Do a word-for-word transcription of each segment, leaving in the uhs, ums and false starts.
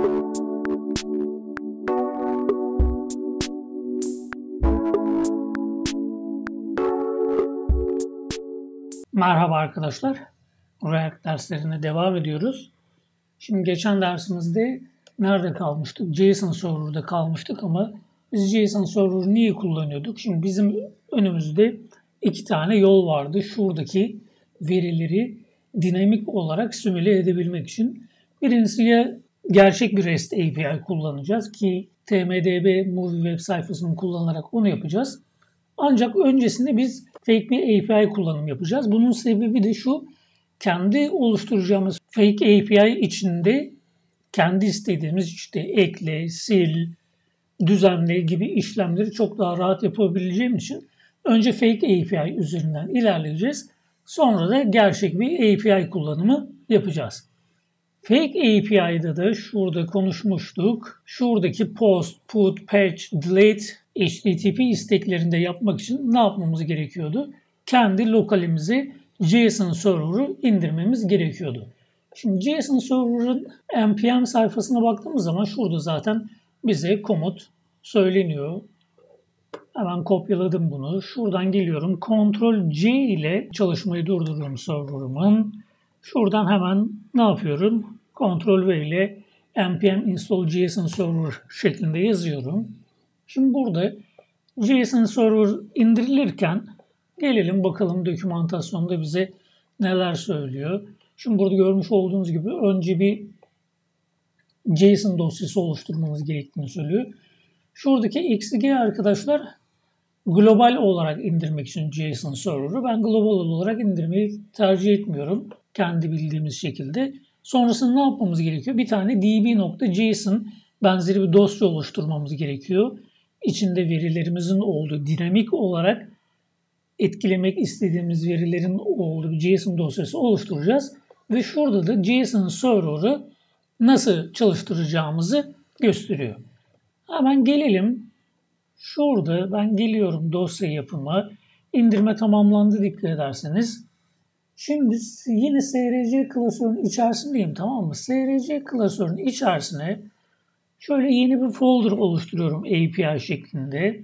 Merhaba arkadaşlar. React derslerine devam ediyoruz. Şimdi geçen dersimizde nerede kalmıştık? JSON Server'da kalmıştık ama biz JSON Server'ı niye kullanıyorduk? Şimdi bizim önümüzde iki tane yol vardı. Şuradaki verileri dinamik olarak simüle edebilmek için. Birincisi ya gerçek bir REST A P I kullanacağız ki T M D B Movie web sayfasını kullanarak onu yapacağız. Ancak öncesinde biz fake bir A P I kullanım yapacağız. Bunun sebebi de şu: kendi oluşturacağımız fake A P I içinde kendi istediğimiz işte ekle, sil, düzenle gibi işlemleri çok daha rahat yapabileceğim için önce fake A P I üzerinden ilerleyeceğiz. Sonra da gerçek bir A P I kullanımı yapacağız. Fake A P I'da da şurada konuşmuştuk. Şuradaki post, put, patch, delete, H T T P isteklerinde yapmak için ne yapmamız gerekiyordu? Kendi lokalimize JSON Server'ı indirmemiz gerekiyordu. Şimdi JSON Server'ın N P M sayfasına baktığımız zaman şurada zaten bize komut söyleniyor. Hemen kopyaladım bunu. Şuradan geliyorum. Ctrl C ile çalışmayı durduruyorum server'ımın. Şuradan hemen ne yapıyorum? Ctrl V ile npm install JSON Server şeklinde yazıyorum. Şimdi burada JSON Server indirilirken gelelim bakalım dokümantasyonda bize neler söylüyor. Şimdi burada görmüş olduğunuz gibi önce bir JSON dosyası oluşturmamız gerektiğini söylüyor. Şuradaki eksi G arkadaşlar global olarak indirmek için JSON Server'ı. Ben global olarak indirmeyi tercih etmiyorum. Kendi bildiğimiz şekilde. Sonrasında ne yapmamız gerekiyor? Bir tane db.json benzeri bir dosya oluşturmamız gerekiyor. İçinde verilerimizin olduğu, dinamik olarak etkilemek istediğimiz verilerin olduğu bir JSON dosyası oluşturacağız. Ve şurada da JSON Server'ı nasıl çalıştıracağımızı gösteriyor. Hemen gelelim. Şurada ben geliyorum dosya yapıma. İndirme tamamlandı dikkat ederseniz. Şimdi yine S R C klasörün içerisindeyim, tamam mı? S R C klasörün içerisine şöyle yeni bir folder oluşturuyorum A P I şeklinde.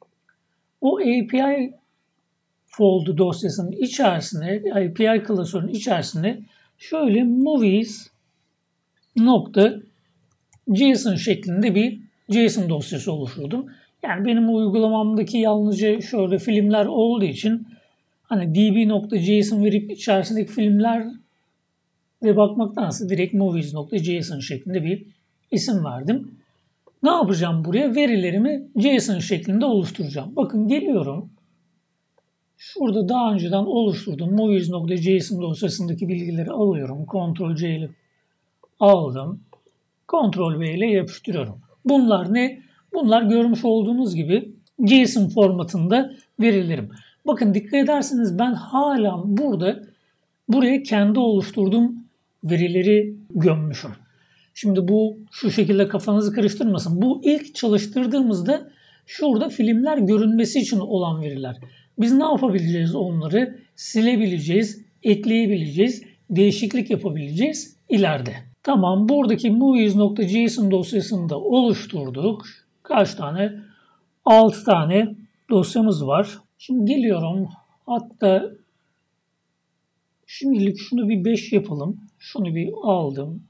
O A P I folder dosyasının içerisine, A P I klasörün içerisine şöyle movies nokta JSON şeklinde bir JSON dosyası oluşturdum. Yani benim uygulamamdaki yalnızca şöyle filmler olduğu için hani db.json verip içerisindeki filmler ve bakmaktansa direkt movies.json şeklinde bir isim verdim. Ne yapacağım buraya? Verilerimi JSON şeklinde oluşturacağım. Bakın geliyorum. Şurada daha önceden oluşturduğum movies.json dosyasındaki bilgileri alıyorum. Ctrl C ile aldım. Ctrl V ile yapıştırıyorum. Bunlar ne? Bunlar görmüş olduğunuz gibi JSON formatında verilerim. Bakın dikkat ederseniz ben hala burada buraya kendi oluşturduğum verileri gömmüşüm. Şimdi bu şu şekilde kafanızı karıştırmasın. Bu ilk çalıştırdığımızda şurada filmler görünmesi için olan veriler. Biz ne yapabileceğiz onları? Silebileceğiz, ekleyebileceğiz, değişiklik yapabileceğiz ileride. Tamam, buradaki movies.json dosyasını da oluşturduk. Kaç tane? altı tane dosyamız var. Şimdi geliyorum. Hatta şimdilik şunu bir beş yapalım. Şunu bir aldım.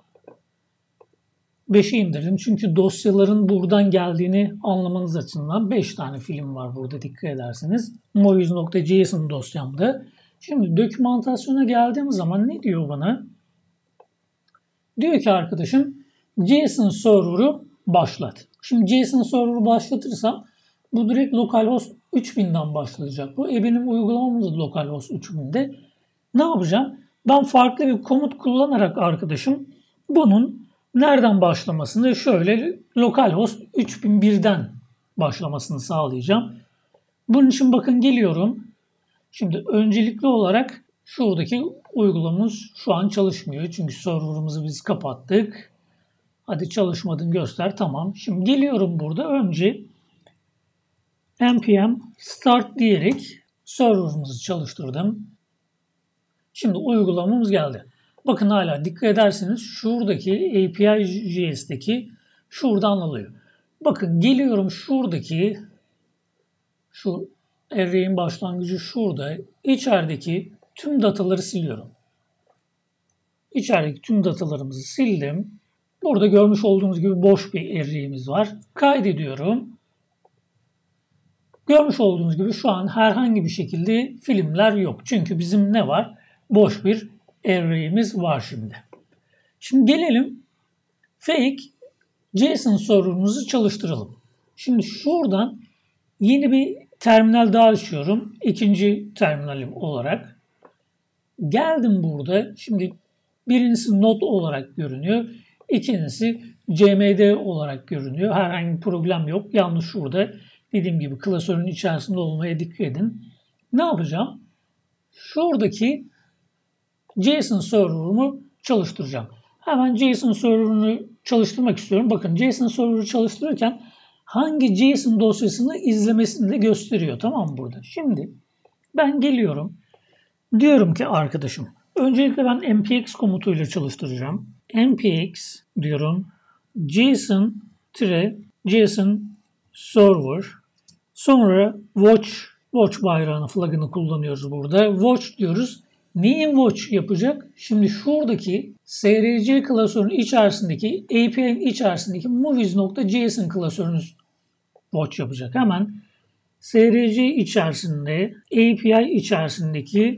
beşe indirdim. Çünkü dosyaların buradan geldiğini anlamanız açısından beş tane film var burada dikkat ederseniz. movies.json dosyamda. Şimdi dokümantasyona geldiğim zaman ne diyor bana? Diyor ki arkadaşım JSON Server'ı başlat. Şimdi JSON Server'ı başlatırsam bu direkt localhost üç binden başlayacak. Bu e benim uygulamam da localhost üç binde. Ne yapacağım? Ben farklı bir komut kullanarak arkadaşım bunun nereden başlamasını şöyle localhost üç bin birden başlamasını sağlayacağım. Bunun için bakın geliyorum. Şimdi öncelikli olarak şuradaki uygulamamız şu an çalışmıyor. Çünkü server'ımızı biz kapattık. Hadi çalışmadığını göster. Tamam. Şimdi geliyorum burada. Önce npm start diyerek server'ımızı çalıştırdım. Şimdi uygulamamız geldi. Bakın hala dikkat ederseniz şuradaki A P I J S'teki şuradan alıyor. Bakın geliyorum şuradaki şu array'in başlangıcı şurada. İçerideki tüm dataları siliyorum. İçerideki tüm datalarımızı sildim. Burada görmüş olduğunuz gibi boş bir array'imiz var. Kaydediyorum. Görmüş olduğunuz gibi şu an herhangi bir şekilde filmler yok. Çünkü bizim ne var? Boş bir array'imiz var şimdi. Şimdi gelelim fake JSON server'ımızı çalıştıralım. Şimdi şuradan yeni bir terminal daha açıyorum. İkinci terminalim olarak. Geldim burada. Şimdi birincisi node olarak görünüyor. İkincisi C M D olarak görünüyor. Herhangi bir problem yok. Yalnız şurada dediğim gibi klasörün içerisinde olmaya dikkat edin. Ne yapacağım? Şuradaki JSON server'ımı çalıştıracağım. Hemen JSON server'ını çalıştırmak istiyorum. Bakın JSON server'ı çalıştırırken hangi JSON dosyasını izlemesini de gösteriyor. Tamam mı burada? Şimdi ben geliyorum. Diyorum ki arkadaşım. Öncelikle ben npx komutuyla çalıştıracağım. npx diyorum. JSON JSON server. Sonra watch watch bayrağını flagını kullanıyoruz burada. Watch diyoruz. Neyi watch yapacak? Şimdi şuradaki S R C klasörünün içerisindeki A P I'nin içerisindeki movies.json klasörünü watch yapacak. Hemen S R C içerisinde A P I içerisindeki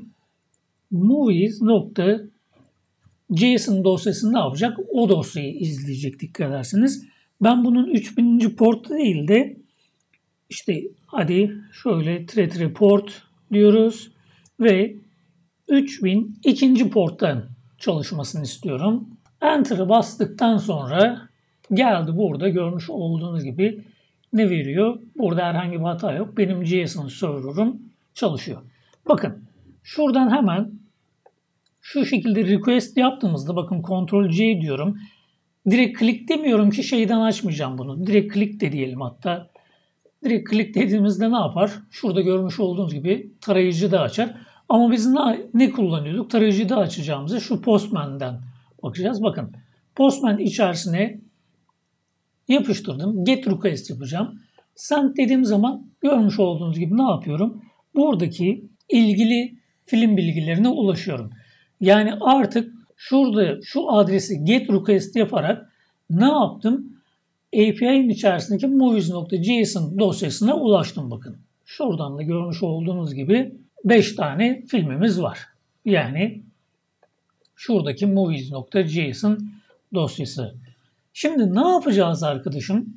movies.json dosyasını ne yapacak? O dosyayı izleyecek dikkat ederseniz. Ben bunun üç bininci port değil de işte hadi şöyle tire tire port diyoruz ve üç bin ikinci porttan çalışmasını istiyorum. Enter'ı bastıktan sonra geldi burada görmüş olduğunuz gibi ne veriyor? Burada herhangi bir hata yok. Benim JSON server'ım çalışıyor. Bakın şuradan hemen şu şekilde request yaptığımızda bakın Ctrl C diyorum. Direkt click demiyorum ki şeyden açmayacağım bunu. Direkt click de diyelim hatta. Direkt click dediğimizde ne yapar? Şurada görmüş olduğunuz gibi tarayıcı da açar. Ama biz ne, ne kullanıyorduk? Tarayıcıyı da açacağımızda şu Postman'dan bakacağız. Bakın Postman içerisine yapıştırdım. Get request yapacağım. Send dediğim zaman görmüş olduğunuz gibi ne yapıyorum? Buradaki ilgili film bilgilerine ulaşıyorum. Yani artık şurada şu adresi get request yaparak ne yaptım? A P I'nin içerisindeki movies.json dosyasına ulaştım bakın. Şuradan da görmüş olduğunuz gibi beş tane filmimiz var. Yani şuradaki movies.json dosyası. Şimdi ne yapacağız arkadaşım?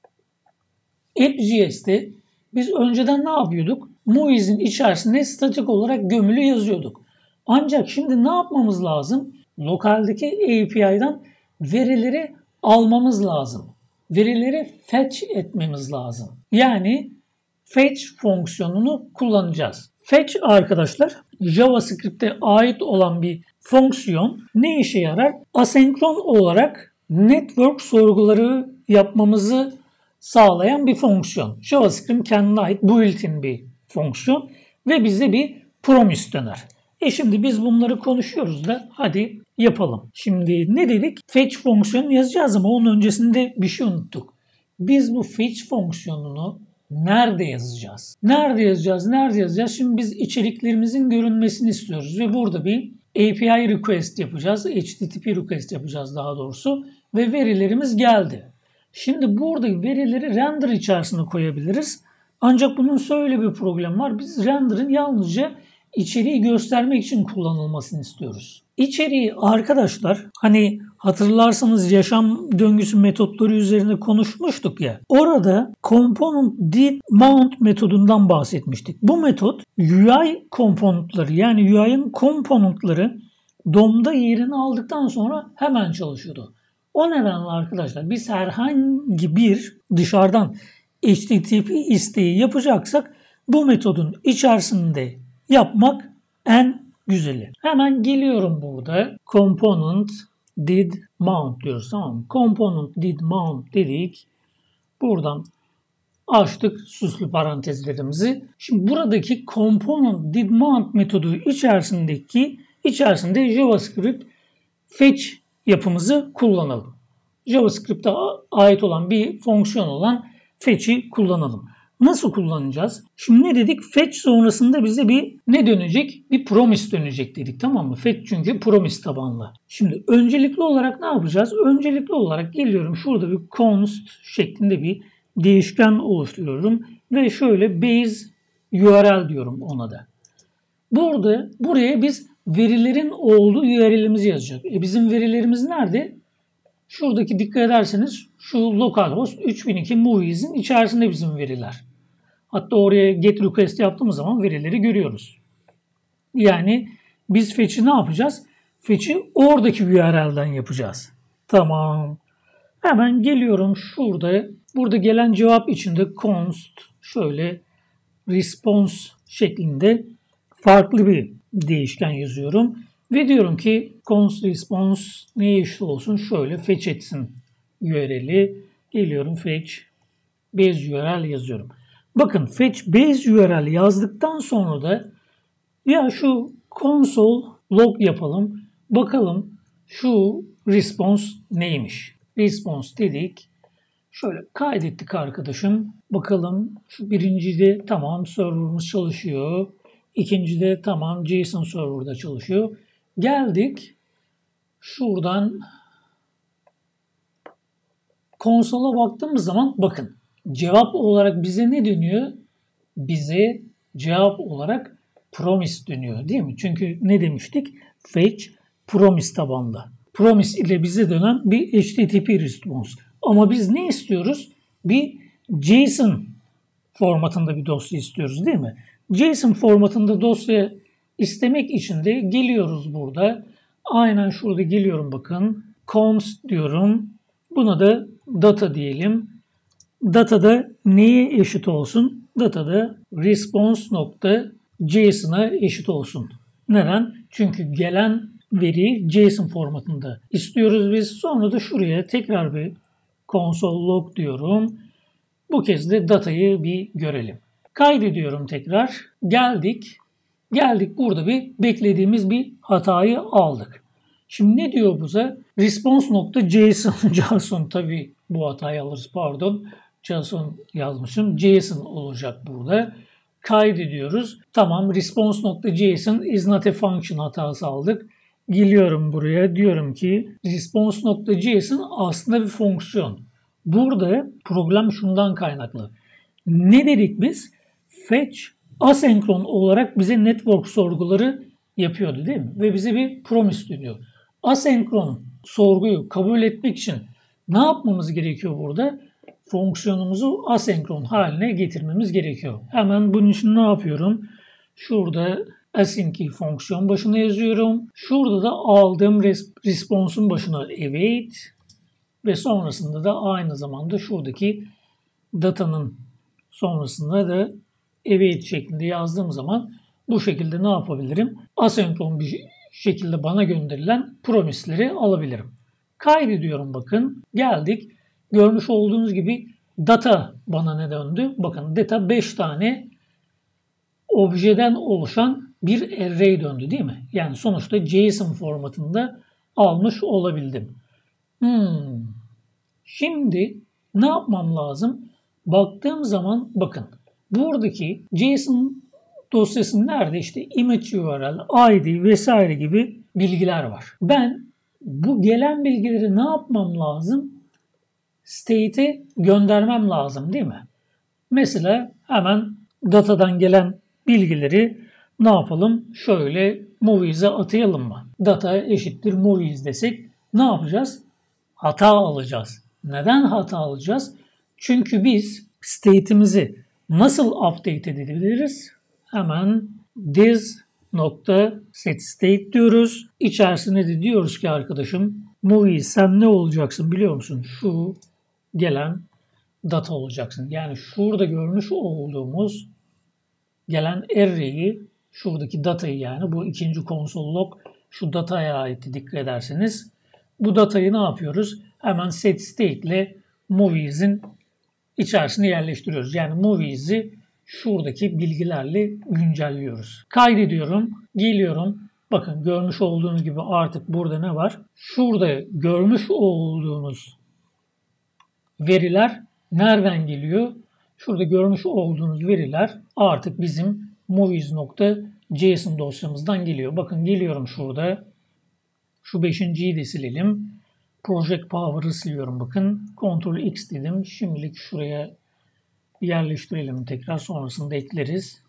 App.js'te biz önceden ne yapıyorduk? Movies'in içerisinde statik olarak gömülü yazıyorduk. Ancak şimdi ne yapmamız lazım? Lokaldeki A P I'den verileri almamız lazım. Verileri fetch etmemiz lazım. Yani fetch fonksiyonunu kullanacağız. Fetch arkadaşlar JavaScript'e ait olan bir fonksiyon. Ne işe yarar? Asenkron olarak network sorguları yapmamızı sağlayan bir fonksiyon. JavaScript'in kendine ait built-in bir fonksiyon ve bize bir promise döner. E şimdi biz bunları konuşuyoruz da hadi yapalım. Şimdi ne dedik? Fetch fonksiyonu yazacağız ama onun öncesinde bir şey unuttuk. Biz bu fetch fonksiyonunu nerede yazacağız? Nerede yazacağız? Nerede yazacağız? Şimdi biz içeriklerimizin görünmesini istiyoruz ve burada bir A P I request yapacağız. H T T P request yapacağız daha doğrusu ve verilerimiz geldi. Şimdi burada verileri render içerisine koyabiliriz. Ancak bunun şöyle bir problem var. Biz render'ın yalnızca içeriği göstermek için kullanılmasını istiyoruz. İçeriği arkadaşlar hani hatırlarsanız yaşam döngüsü metotları üzerine konuşmuştuk ya. Orada component did mount metodundan bahsetmiştik. Bu metot U I komponentleri yani U I'nin komponentleri D O M'da yerini aldıktan sonra hemen çalışıyordu. O nedenle arkadaşlar biz herhangi bir dışarıdan H T T P isteği yapacaksak bu metodun içerisinde yapmak en güzeli. Hemen geliyorum burada. Component did mount diyoruz, tamam mı? Component did mount dedik. Buradan açtık süslü parantezlerimizi. Şimdi buradaki component did mount metodu içerisindeki içerisinde JavaScript fetch yapımızı kullanalım. JavaScript'e ait olan bir fonksiyon olan fetch'i kullanalım. Nasıl kullanacağız? Şimdi ne dedik? Fetch sonrasında bize bir ne dönecek? Bir promise dönecek dedik, tamam mı? Fetch çünkü promise tabanlı. Şimdi öncelikli olarak ne yapacağız? Öncelikli olarak geliyorum, şurada bir const şeklinde bir değişken oluşturuyorum ve şöyle base U R L diyorum ona da. Burada buraya biz verilerin olduğu U R L'imizi yazacak. E bizim verilerimiz nerede? Şuradaki dikkat ederseniz şu localhost üç bin iki movies'in içerisinde bizim veriler. Hatta oraya get request yaptığımız zaman verileri görüyoruz. Yani biz fetch'i ne yapacağız? Fetch'i oradaki U R L'den yapacağız. Tamam. Hemen geliyorum şurada. Burada gelen cevap içinde const şöyle response şeklinde farklı bir değişken yazıyorum. Ve diyorum ki const response neye eşit olsun? Şöyle fetch etsin U R L'i. Geliyorum fetch base U R L yazıyorum. Bakın fetch base U R L yazdıktan sonra da ya şu console log yapalım. Bakalım şu response neymiş? Response dedik. Şöyle kaydettik arkadaşım. Bakalım şu birincide tamam serverımız çalışıyor. İkincide tamam JSON server'da çalışıyor. Geldik. Şuradan konsola baktığımız zaman bakın cevap olarak bize ne dönüyor? Bize cevap olarak promise dönüyor değil mi? Çünkü ne demiştik? Fetch promise tabanlı. Promise ile bize dönen bir H T T P response. Ama biz ne istiyoruz? Bir JSON formatında bir dosya istiyoruz değil mi? JSON formatında dosya istemek için de geliyoruz burada. Aynen şurada geliyorum bakın. Const diyorum. Buna da data diyelim. Data'da neye eşit olsun? Data'da response.json'a eşit olsun. Neden? Çünkü gelen veriyi JSON formatında istiyoruz biz. Sonra da şuraya tekrar bir console log diyorum. Bu kez de datayı bir görelim. Kaydediyorum tekrar. Geldik. Geldik burada bir beklediğimiz bir hatayı aldık. Şimdi ne diyor bize? Response.json JSON tabii bu hatayı alırız pardon. JSON yazmışım. JSON olacak burada. Kaydediyoruz. Tamam response.json is not a function hatası aldık. Geliyorum buraya diyorum ki response.json aslında bir fonksiyon. Burada problem şundan kaynaklı. Ne dedik biz? Fetch asenkron olarak bize network sorguları yapıyordu değil mi? Ve bize bir promise dönüyor. Asenkron sorguyu kabul etmek için ne yapmamız gerekiyor burada? Fonksiyonumuzu asenkron haline getirmemiz gerekiyor. Hemen bunun için ne yapıyorum? Şurada async fonksiyon başına yazıyorum. Şurada da aldığım response'un başına await ve sonrasında da aynı zamanda şuradaki datanın sonrasında da await şeklinde yazdığım zaman bu şekilde ne yapabilirim? Asenkron bir şekilde bana gönderilen promise'leri alabilirim. Kaydediyorum bakın. Geldik. Görmüş olduğunuz gibi data bana ne döndü? Bakın data beş tane objeden oluşan bir array döndü değil mi? Yani sonuçta JSON formatında almış olabildim. Hmm. Şimdi ne yapmam lazım? Baktığım zaman bakın buradaki JSON dosyası nerede? İşte image U R L, I D vesaire gibi bilgiler var. Ben bu gelen bilgileri ne yapmam lazım? State'e göndermem lazım değil mi? Mesela hemen datadan gelen bilgileri ne yapalım? Şöyle movies'e atayalım mı? Data eşittir movies desek ne yapacağız? Hata alacağız. Neden hata alacağız? Çünkü biz state'imizi nasıl update edebiliriz? Hemen this.setState diyoruz. İçerisine de diyoruz ki arkadaşım movies sen ne olacaksın biliyor musun? Şu gelen data olacaksın. Yani şurada görmüş olduğumuz gelen array'i, şuradaki datayı yani bu ikinci console log şu dataya ait dikkat ederseniz. Bu datayı ne yapıyoruz? Hemen setState ile movies'in içerisine yerleştiriyoruz. Yani movies'i şuradaki bilgilerle güncelliyoruz. Kaydediyorum. Geliyorum. Bakın görmüş olduğunuz gibi artık burada ne var? Şurada görmüş olduğunuz veriler nereden geliyor? Şurada görmüş olduğunuz veriler artık bizim movies.json dosyamızdan geliyor. Bakın geliyorum şurada. Şu beşinciyi de silelim. Project Power'ı siliyorum bakın. Ctrl X dedim. Şimdilik şuraya yerleştirelim tekrar. Sonrasında ekleriz.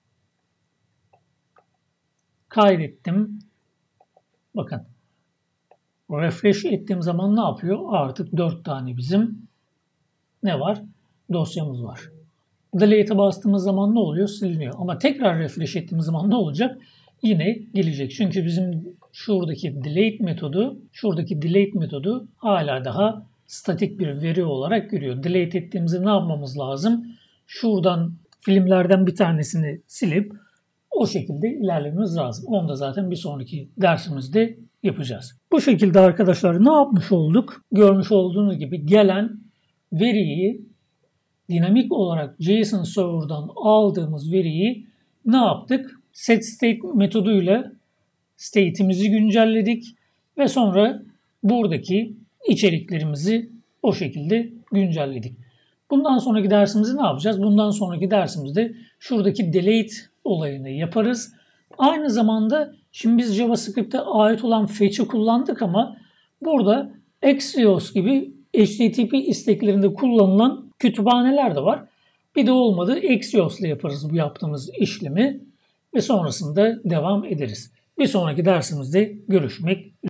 Kaydettim. Bakın. Refresh ettiğim zaman ne yapıyor? Artık dört tane bizim ne var? Dosyamız var. Delete'e bastığımız zaman ne oluyor? Siliniyor. Ama tekrar refresh ettiğimiz zaman ne olacak? Yine gelecek. Çünkü bizim şuradaki delete metodu, şuradaki delete metodu hala daha statik bir veri olarak görüyor. Delete ettiğimizde ne yapmamız lazım? Şuradan filmlerden bir tanesini silip o şekilde ilerlememiz lazım. Onu da zaten bir sonraki dersimizde yapacağız. Bu şekilde arkadaşlar ne yapmış olduk? Görmüş olduğunuz gibi gelen veriyi dinamik olarak JSON server'dan aldığımız veriyi ne yaptık? SetState metoduyla state'imizi güncelledik ve sonra buradaki içeriklerimizi o şekilde güncelledik. Bundan sonraki dersimizde ne yapacağız? Bundan sonraki dersimizde şuradaki delete olayını yaparız. Aynı zamanda şimdi biz JavaScript'e ait olan fetch'i kullandık ama burada Axios gibi H T T P isteklerinde kullanılan kütüphaneler de var. Bir de olmadı Axios'la yaparız bu yaptığımız işlemi ve sonrasında devam ederiz. Bir sonraki dersimizde görüşmek üzere.